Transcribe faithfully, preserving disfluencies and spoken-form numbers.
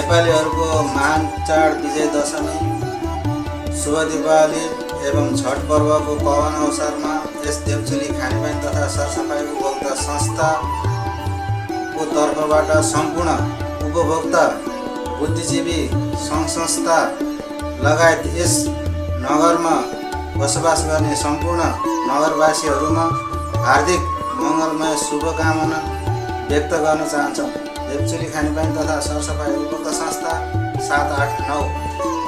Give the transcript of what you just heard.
नेपालीहरूको महान चाड विजय दशमी, शुभ दीपावली एवं छठ पर्वको पावन अवसरमा यस देउचुली खानेपानी तथा सरसफाई उपभोक्ता संस्थाको तर्फबाट सम्पूर्ण उपभोक्ता, बुद्धिजीवी सङ्घ संस्था लगायत यस नगरमा बसोबास गर्ने सम्पूर्ण नगरवासीहरूमा हार्दिक मङ्गलमय शुभकामना व्यक्त गर्न चाहन्छौँ। देउचुली खानेपानी तथा सरसफाई उपभोक्ता संस्था सात आठ नौ।